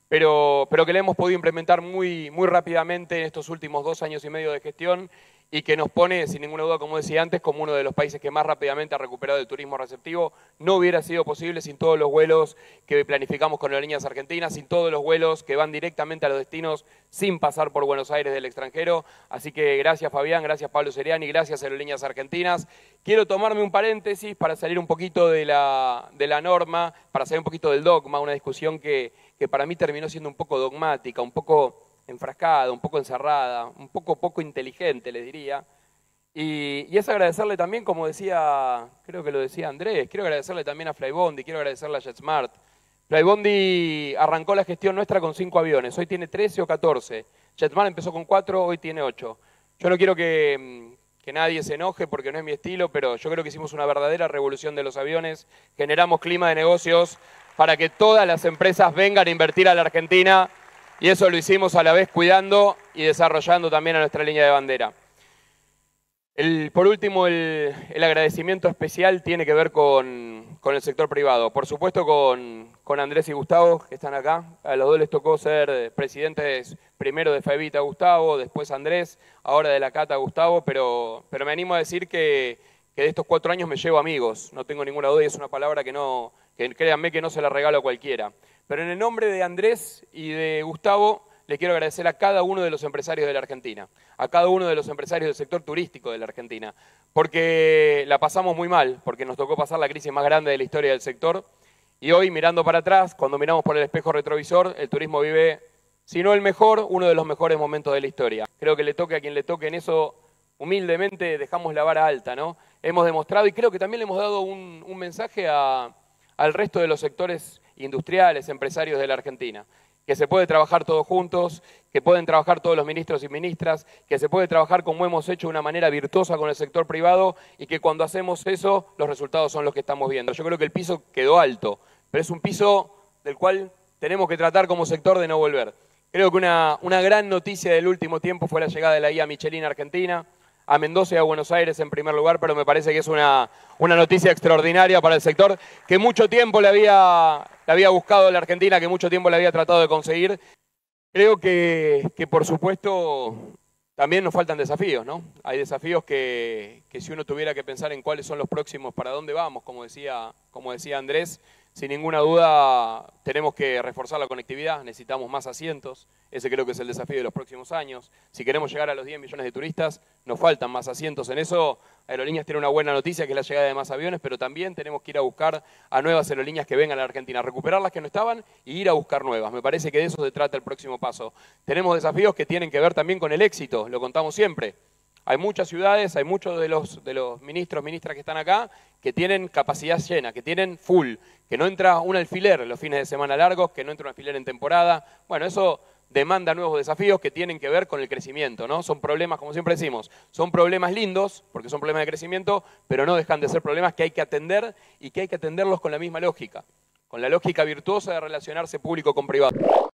pero que la hemos podido implementar muy rápidamente en estos últimos 2 años y medio de gestión y que nos pone, sin ninguna duda, como decía antes, como uno de los países que más rápidamente ha recuperado el turismo receptivo. No hubiera sido posible sin todos los vuelos que planificamos con Aerolíneas Argentinas, sin todos los vuelos que van directamente a los destinos sin pasar por Buenos Aires del extranjero. Así que gracias Fabián, gracias Pablo Seriani, gracias Aerolíneas Argentinas. Quiero tomarme un paréntesis para salir un poquito de la norma, para salir un poquito del dogma, una discusión que para mí terminó siendo un poco dogmática, un poco enfrascada, un poco encerrada, un poco inteligente, les diría. Y es agradecerle también, como decía, creo que lo decía Andrés, quiero agradecerle también a Flybondi, quiero agradecerle a JetSmart. Flybondi arrancó la gestión nuestra con 5 aviones, hoy tiene 13 o 14. JetSmart empezó con 4, hoy tiene 8. Yo no quiero que nadie se enoje porque no es mi estilo, pero yo creo que hicimos una verdadera revolución de los aviones, generamos clima de negocios para que todas las empresas vengan a invertir a la Argentina. Y eso lo hicimos a la vez cuidando y desarrollando también a nuestra línea de bandera. Por último, el agradecimiento especial tiene que ver con el sector privado. Por supuesto con Andrés y Gustavo, que están acá. A los dos les tocó ser presidentes primero de Fevita Gustavo, después Andrés, ahora de la Cata Gustavo, pero me animo a decir que de estos 4 años me llevo amigos. No tengo ninguna duda y es una palabra que créanme que no se la regalo a cualquiera. Pero en el nombre de Andrés y de Gustavo, le quiero agradecer a cada uno de los empresarios de la Argentina, a cada uno de los empresarios del sector turístico de la Argentina, porque la pasamos muy mal, porque nos tocó pasar la crisis más grande de la historia del sector, y hoy, mirando para atrás, cuando miramos por el espejo retrovisor, el turismo vive, si no el mejor, uno de los mejores momentos de la historia. Creo que le toque a quien le toque, en eso, humildemente, dejamos la vara alta, ¿no? Hemos demostrado, y creo que también le hemos dado un mensaje al resto de los sectores industriales, empresarios de la Argentina, que se puede trabajar todos juntos, que pueden trabajar todos los ministros y ministras, que se puede trabajar como hemos hecho de una manera virtuosa con el sector privado y que cuando hacemos eso los resultados son los que estamos viendo. Yo creo que el piso quedó alto, pero es un piso del cual tenemos que tratar como sector de no volver. Creo que una gran noticia del último tiempo fue la llegada de la guía Michelin Argentina, a Mendoza y a Buenos Aires en primer lugar, pero me parece que es una noticia extraordinaria para el sector, que mucho tiempo le había buscado la Argentina, que mucho tiempo le había tratado de conseguir. Creo que por supuesto, también nos faltan desafíos, ¿no? Hay desafíos que si uno tuviera que pensar en cuáles son los próximos, para dónde vamos, como decía Andrés, sin ninguna duda tenemos que reforzar la conectividad, necesitamos más asientos, ese creo que es el desafío de los próximos años. Si queremos llegar a los 10 millones de turistas, nos faltan más asientos. En eso, Aerolíneas tiene una buena noticia, que es la llegada de más aviones, pero también tenemos que ir a buscar a nuevas aerolíneas que vengan a la Argentina, recuperar las que no estaban y ir a buscar nuevas. Me parece que de eso se trata el próximo paso. Tenemos desafíos que tienen que ver también con el éxito, lo contamos siempre. Hay muchas ciudades, hay muchos de los ministros, ministras que están acá, que tienen capacidad llena, que tienen full, que no entra un alfiler los fines de semana largos, que no entra un alfiler en temporada. Bueno, eso demanda nuevos desafíos que tienen que ver con el crecimiento, ¿no? Son problemas, como siempre decimos, son problemas lindos, porque son problemas de crecimiento, pero no dejan de ser problemas que hay que atender y que hay que atenderlos con la misma lógica, con la lógica virtuosa de relacionarse público con privado.